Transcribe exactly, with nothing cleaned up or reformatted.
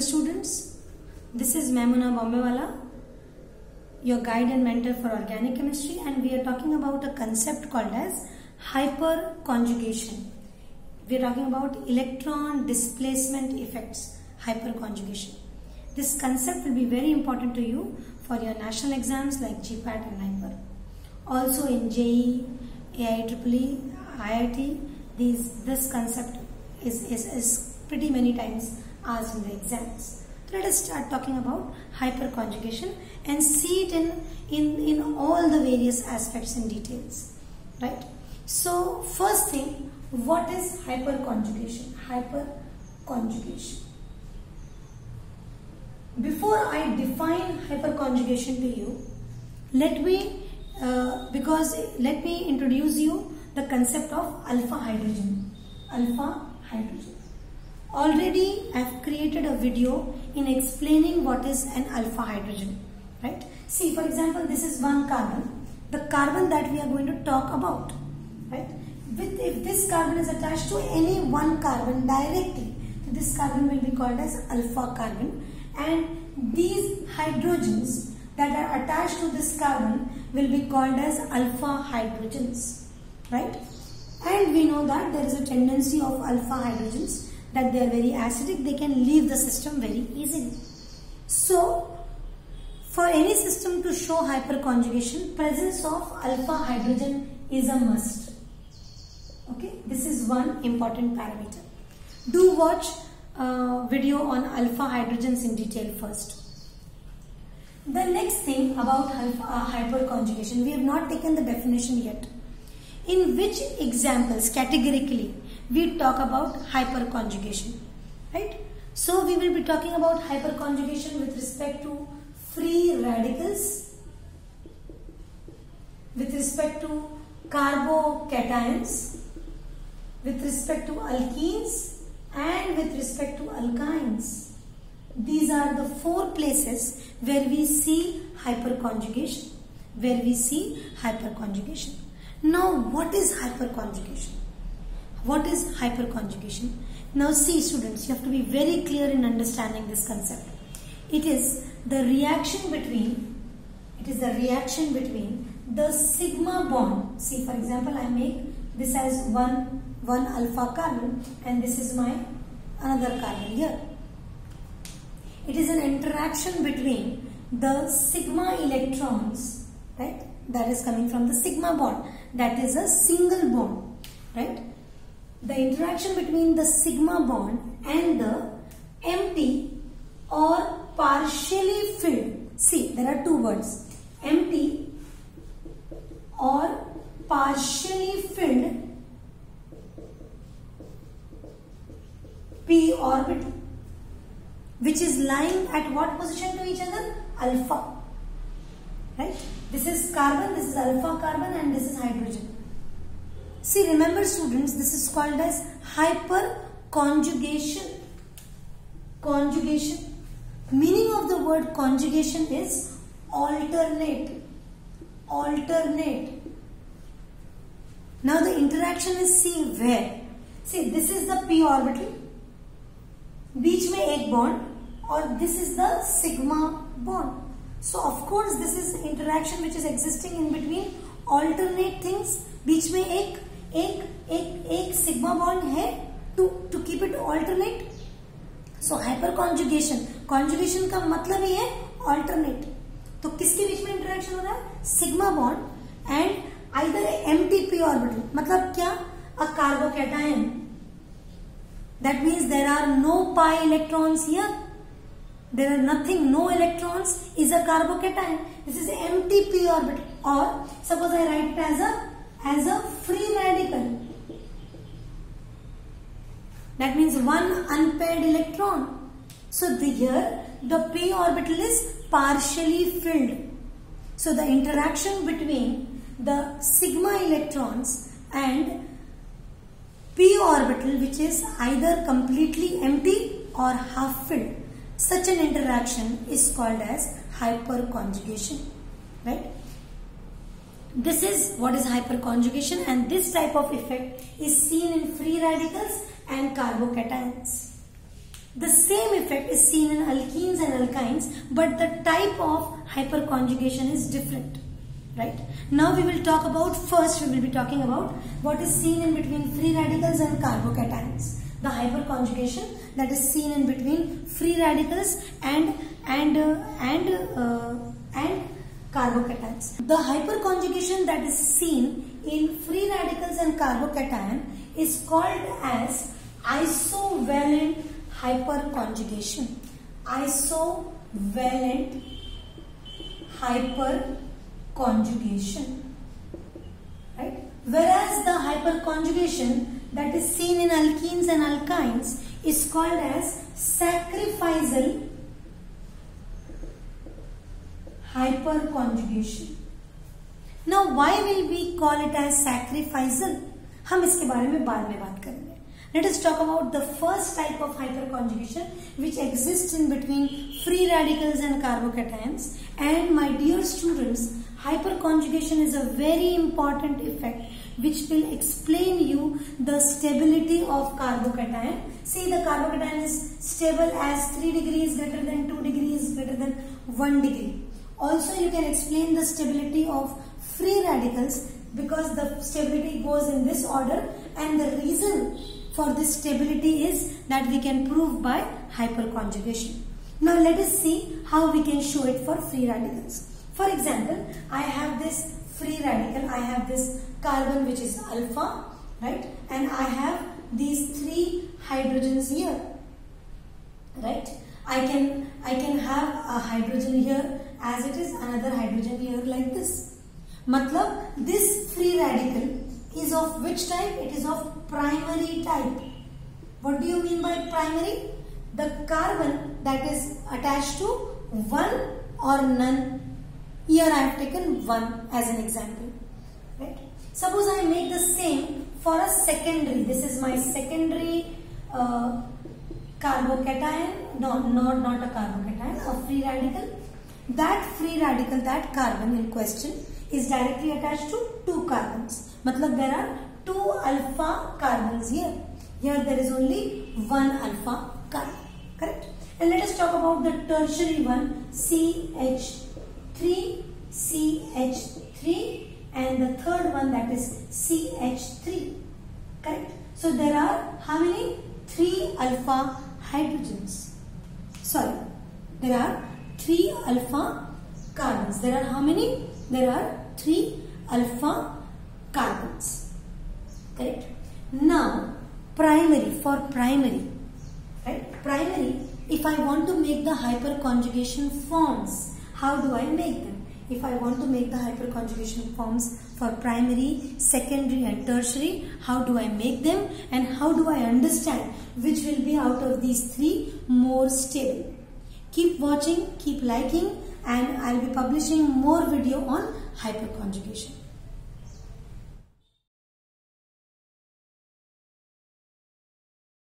students, this is Maimuna Bombewala, your guide and mentor for organic chemistry, and we are talking about a concept called as hyperconjugation. We are talking about electron displacement effects, hyperconjugation. This concept will be very important to you for your national exams like G PAT and NIPER. Also in J E E, A I E E E, I I T, these, this concept is, is, is pretty many times asked in the exams. So let us start talking about hyperconjugation and see it in, in, in all the various aspects and details. Right? So first thing, what is hyperconjugation? Hyperconjugation. Before I define hyperconjugation to you, let me, uh, because let me introduce you the concept of alpha hydrogen. Alpha hydrogen. Already I have created a video in explaining what is an alpha hydrogen. Right? See, for example, this is one carbon. The carbon that we are going to talk about. Right? With, if this carbon is attached to any one carbon directly, this carbon will be called as alpha carbon, and these hydrogens that are attached to this carbon will be called as alpha hydrogens, right? And we know that there is a tendency of alpha hydrogens that they are very acidic, they can leave the system very easily. So for any system to show hyperconjugation, presence of alpha hydrogen is a must. Okay, this is one important parameter. Do watch uh, video on alpha hydrogens in detail first. The next thing about alpha, uh, hyperconjugation, we have not taken the definition yet. In which examples categorically we talk about hyperconjugation, right? So we will be talking about hyperconjugation with respect to free radicals, with respect to carbocations, with respect to alkenes, and with respect to alkynes. These are the four places where we see hyperconjugation, where we see hyperconjugation. Now, what is hyperconjugation? What is hyperconjugation? Now see students, you have to be very clear in understanding this concept. It is the reaction between, it is the reaction between the sigma bond. See, for example, I make this as one one alpha carbon and this is my another carbon here. It is an interaction between the sigma electrons, right, that is coming from the sigma bond, that is a single bond, right. The interaction between the sigma bond and the empty or partially filled, see there are two words, empty or partially filled p orbital, which is lying at what position to each other? Alpha. Right? This is carbon, this is alpha carbon, and this is hydrogen. See, remember students, this is called as hyperconjugation. Conjugation. Meaning of the word conjugation is alternate. Alternate. Now the interaction is seen where? See, this is the p orbital. बीच में एक bond और this is the sigma bond. So of course this is interaction which is existing in between alternate things. बीच में एक एक एक एक sigma bond है to to keep it alternate. So hyperconjugation, conjugation का मतलब ही है alternate. तो किसके बीच में interaction हो रहा है? Sigma bond and either empty p orbital. मतलब क्या? A carbocation. That means there are no pi electrons here. There are nothing, no electrons is a carbocation. This is empty p orbital. Or suppose I write it as a as a free radical. That means one unpaired electron. So the, here the p orbital is partially filled. So the interaction between the sigma electrons and p orbital, which is either completely empty or half filled, such an interaction is called as hyperconjugation, right? This is what is hyperconjugation, and this type of effect is seen in free radicals and carbocations. The same effect is seen in alkenes and alkynes, but the type of hyperconjugation is different. Right? Now we will talk about, first we will be talking about what is seen in between free radicals and carbocations. The hyperconjugation that is seen in between free radicals and and uh, and uh, and carbocations. The hyperconjugation that is seen in free radicals and carbocation is called as isovalent hyperconjugation. Isovalent hyperconjugation. Right? Whereas the hyperconjugation that is seen in alkenes and alkynes is called as sacrificial hyperconjugation. Now why will we call it as sacrificial? हम इसके बारे में बाद में बात करेंगे. Let us talk about the first type of hyperconjugation which exists in between free radicals and carbocations. And my dear students, hyperconjugation is a very important effect which will explain you the stability of carbocation. See, the carbocation is stable as three degrees greater than two degrees greater than one degree. Also, you can explain the stability of free radicals because the stability goes in this order, and the reason for this stability is that we can prove by hyperconjugation. Now let us see how we can show it for free radicals. For example, I have this free radical, I have this carbon which is alpha, right? And I have these three hydrogens here, right? I can, I can have a hydrogen here as it is, another hydrogen here like this. Matlab, this free radical is of which type? It is of primary type. What do you mean by primary? The carbon that is attached to one or none. Here I have taken one as an example. Right? Suppose I make the same for a secondary. This is my secondary uh, carbocation. No, not, not a carbocation, a free radical. That free radical, that carbon in question is directly attached to two carbons. Matlab there are two alpha carbons here. Here there is only one alpha carbon. Correct? And let us talk about the tertiary one, C H three, C H three, and the third one, that is C H three. Correct? So there are how many? Three alpha hydrogens. Sorry, there are three alpha carbons. There are how many? There are three alpha carbons. Correct? Now, primary, for primary, right? Primary, if I want to make the hyperconjugation forms, how do I make them? If I want to make the hyperconjugation forms for primary, secondary and tertiary, how do I make them, and how do I understand which will be out of these three more stable? Keep watching, keep liking, and I'll be publishing more video on hyperconjugation.